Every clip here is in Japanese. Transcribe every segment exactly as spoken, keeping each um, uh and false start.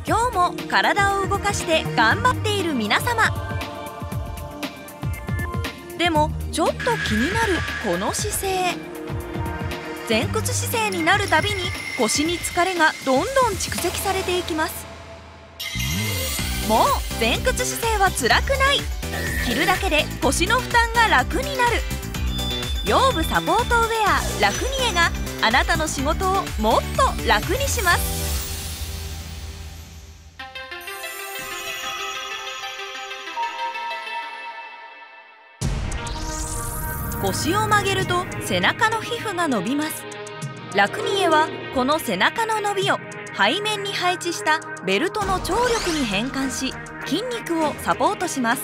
今日も体を動かして頑張っている皆様。でもちょっと気になるこの姿勢。前屈姿勢になるたびに腰に疲れがどんどん蓄積されていきます。もう前屈姿勢は辛くない。着るだけで腰の負担が楽になる。腰部サポートウェアラクニエがあなたの仕事をもっと楽にします。腰を曲げると背中の皮膚が伸びます。ラクニエはこの背中の伸びを背面に配置したベルトの張力に変換し、筋肉をサポートします。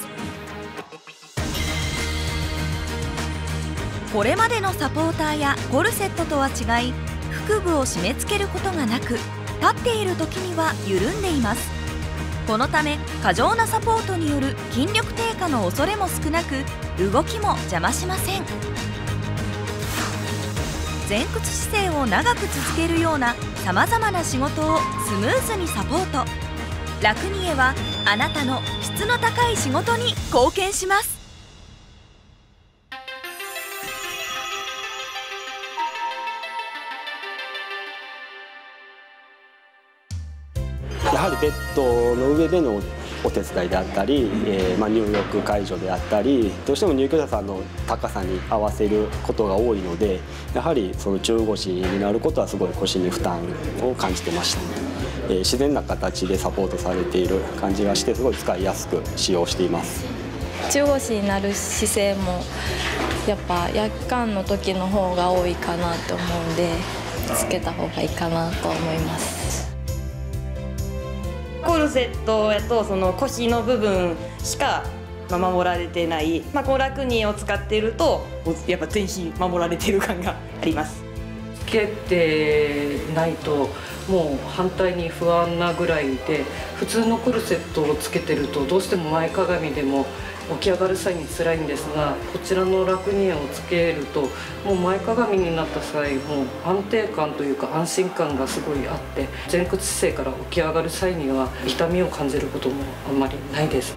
これまでのサポーターやコルセットとは違い、腹部を締め付けることがなく、立っている時には緩んでいます。このため過剰なサポートによる筋力低下の恐れも少なく、動きも邪魔しません。前屈姿勢を長く続けるようなさまざまな仕事をスムーズにサポート。ラクニエはあなたの質の高い仕事に貢献します。 やはりベッドの上でのお手伝いであったり、えーまあ、入浴介助であったり、どうしても入居者さんの高さに合わせることが多いので、やはりその中腰になることはすごい腰に負担を感じてました、えー、自然な形でサポートされている感じがして、すごい使いやすく使用しています。 中腰になる姿勢もやっぱ夜間の時の方が多いかなと思うんで、つけた方がいいかなと思います。 コルセットやとその腰の部分しか守られてない、まあ、このラクニエを使っているとやっぱ全身守られている感があります。 つけてないともう反対に不安なぐらいで、普通のコルセットをつけてるとどうしても前かがみでも起き上がる際に辛いんですが、こちらのラクニエをつけるともう前かがみになった際も安定感というか安心感がすごいあって、前屈姿勢から起き上がる際には痛みを感じることもあんまりないです。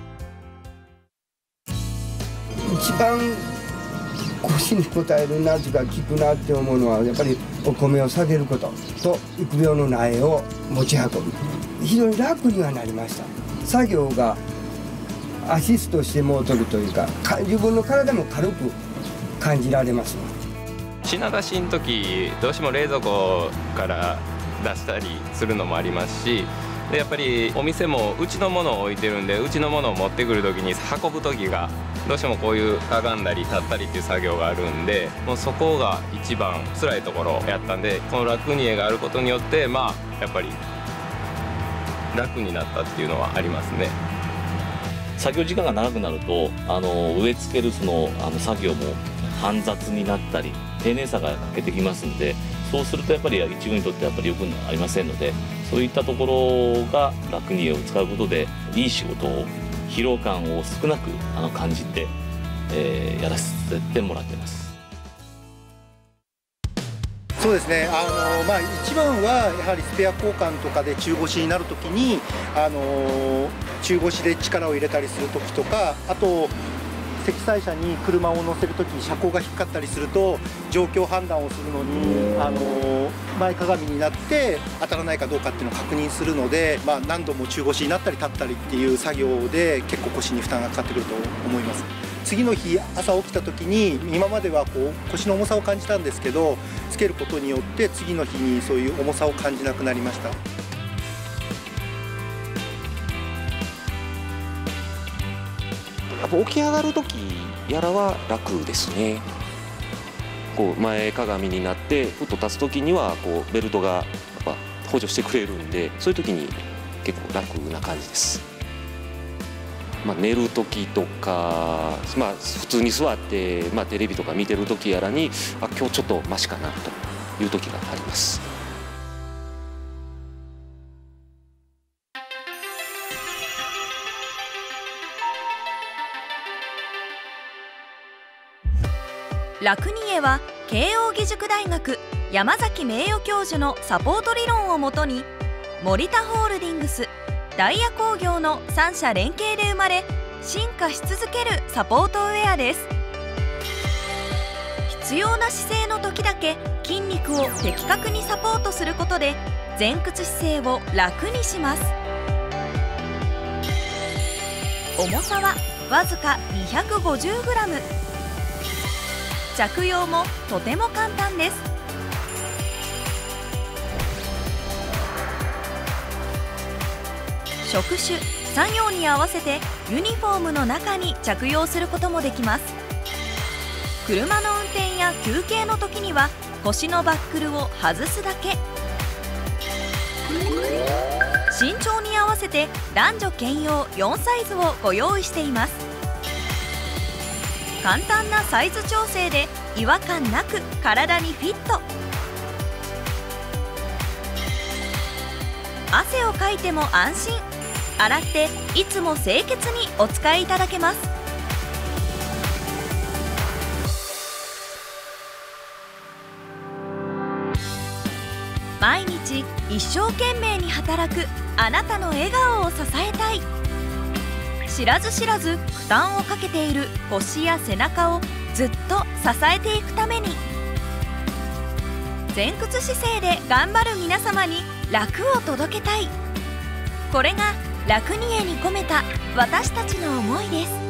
一番腰に応えるなとか効くなって思うのは、やっぱりお米を下げることと育苗の苗を持ち運ぶ、非常に楽にはなりました。作業がアシストしてもうとるというか、自分の体も軽く感じられます。 品出しの時どうしても冷蔵庫から出したりするのもありますし、でやっぱりお店もうちのものを置いてるんで、うちのものを持ってくる時に運ぶ時がどうしてもこういうかがんだり立ったりっていう作業があるんで、もうそこが一番辛いところやったんで、このラクニエがあることによってまあやっぱり楽になったっていうのはありますね。 作業時間が長くなると、あの植え付けるそのあの作業も煩雑になったり丁寧さが欠けてきますんで、そうするとやっぱり一軍にとってやっぱり良くありませんので、そういったところがラクニエを使うことでいい仕事を、疲労感を少なくあの感じて、えー、やらせてもらってます。 そうですね、あのまあ、一番はやはりスペア交換とかで中腰になるときに、あの中腰で力を入れたりするときとか、あと積載車に車を乗せるとき車高が低かったりすると状況判断をするのに、あの前かがみになって当たらないかどうかっていうのを確認するので、まあ、何度も中腰になったり立ったりっていう作業で結構腰に負担がかかってくると思います。次の日朝起きた時に今まではこう腰の重さを感じたんですけど、つけることによって次の日にそういう重さを感じなくなりました。 やっぱ起き上がる時やらは楽ですね。こう前かがみになってふっと立つ時にはこうベルトがやっぱ補助してくれるんで、そういう時に結構楽な感じです。まあ、寝る時とか、まあ、普通に座って、まあ、テレビとか見てる時やらに、あ、今日ちょっとマシかなという時があります。 ラクニエは慶應義塾大学山崎名誉教授のサポート理論をもとに、森田ホールディングス、 ダイヤ工業のさん社連携で生まれ進化し続けるサポートウェアです。必要な姿勢の時だけ筋肉を的確にサポートすることで前屈姿勢を楽にします。重さはわずか にひゃくごじゅうグラム。 着用もとても簡単です。職種、作業に合わせてユニフォームの中に着用することもできます。車の運転や休憩の時には腰のバックルを外すだけ。身長に合わせて男女兼用よんサイズをご用意しています。簡単なサイズ調整で違和感なく体にフィット。汗をかいても安心。洗っていつも清潔にお使いいただけます。毎日一生懸命に働くあなたの笑顔を支えたい。知らず知らず負担をかけている腰や背中をずっと支えていくために、前屈姿勢で頑張る皆様に楽を届けたい。これが楽にえに込めた私たちの思いです。